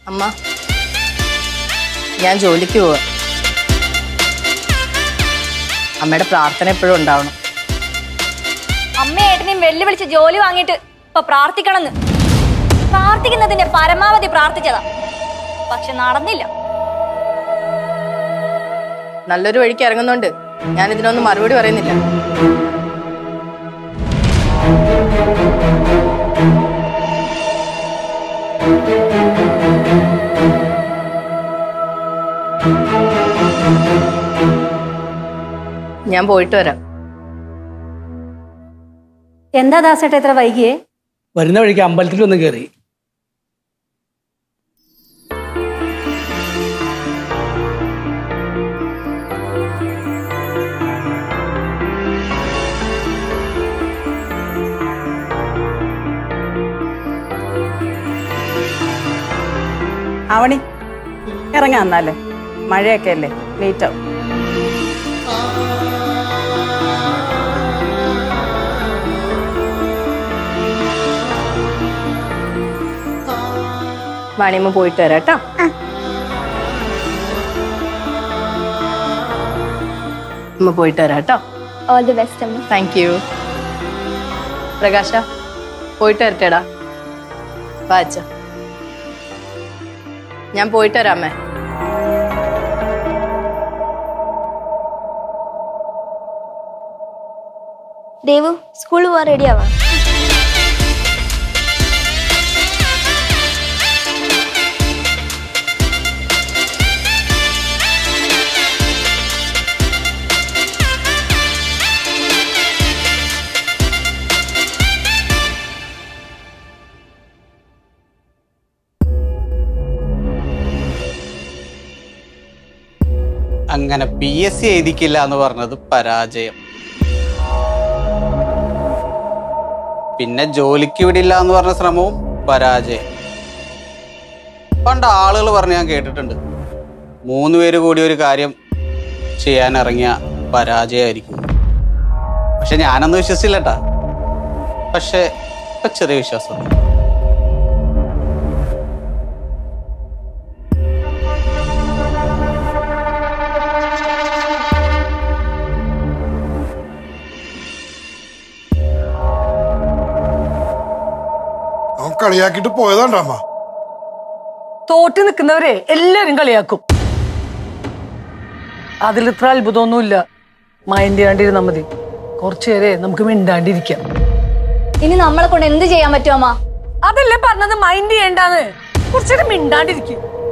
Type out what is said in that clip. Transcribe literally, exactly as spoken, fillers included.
അമ്മ ഞാൻ ജോലിക്ക് പോവാ. അമ്മയുടെ പ്രാർത്ഥന എപ്പോഴും ഉണ്ടാവണം. അമ്മയേട്ടനെയും വെല്ലുവിളിച്ച് ജോലി വാങ്ങിയിട്ട് ഇപ്പൊ പ്രാർത്ഥിക്കണമെന്ന്. പ്രാർത്ഥിക്കുന്നതിന്റെ പരമാവധി പ്രാർത്ഥിച്ചതാ, പക്ഷെ നടന്നില്ല. നല്ലൊരു വഴിക്ക് ഇറങ്ങുന്നുണ്ട്. ഞാൻ ഇതിനൊന്നും മറുപടി പറയുന്നില്ല. ഞാൻ പോയിട്ട് വരാം. എന്താ ദാസേട്ട എത്ര വൈകിയേ? വരുന്ന വഴിക്ക് അമ്പലത്തിൽ ഒന്ന് കയറി. ആവണി ഇറങ്ങാ, എന്നാലേ മഴയൊക്കെ അല്ലേ, ലേറ്റ് ആവും. വാണിയമ്മ പോയിട്ട് വരാം കേട്ടോ. അമ്മ പോയിട്ട് വരാം കേട്ടോ. ഓൾ ദി ബെസ്റ്റ് അമ്മ. Thank you. പ്രകാശ പോയിട്ട് വരട്ടേടാ. വാച്ച ഞാൻ പോയിട്ട് വരാമേ. ദേവു സ്കൂളിൽ പോവാൻ റെഡി ആവാ. അങ്ങനെ പി എസ് സി എഴുതിക്കില്ല എന്ന് പറഞ്ഞത് പരാജയം. പിന്നെ ജോലിക്ക് വിടില്ല എന്ന് പറഞ്ഞ ശ്രമവും പരാജയം. പണ്ട് ആളുകൾ പറഞ്ഞ് ഞാൻ കേട്ടിട്ടുണ്ട്, മൂന്ന് പേര് കൂടി ഒരു കാര്യം ചെയ്യാൻ ഇറങ്ങിയ പരാജയമായിരിക്കും. പക്ഷെ ഞാനൊന്നും വിശ്വസിച്ചില്ലട്ടാ. പക്ഷെ ഇപ്പൊ ചെറിയ വിശ്വാസം. കളിയാക്കിട്ട് പോയതാണ്ടമ്മ. തോറ്റ് നിൽക്കുന്നവരെ എല്ലാരും കളിയാക്കും. അതിൽ ഇത്ര അത്ഭുതമൊന്നുമില്ല. മൈൻഡ് ചെയ്യാണ്ടിരുന്നാ മതി. കുറച്ചു നേരെ നമുക്ക് മിണ്ടാണ്ടിരിക്കാം. ഇനി നമ്മളെ കൊണ്ട് എന്ത് ചെയ്യാൻ പറ്റുമോ അമ്മ? അതല്ലേ പറഞ്ഞത്, മൈൻഡ് ചെയ്യണ്ടാന്ന്. കുറച്ചേരം മിണ്ടാണ്ടിരിക്കും.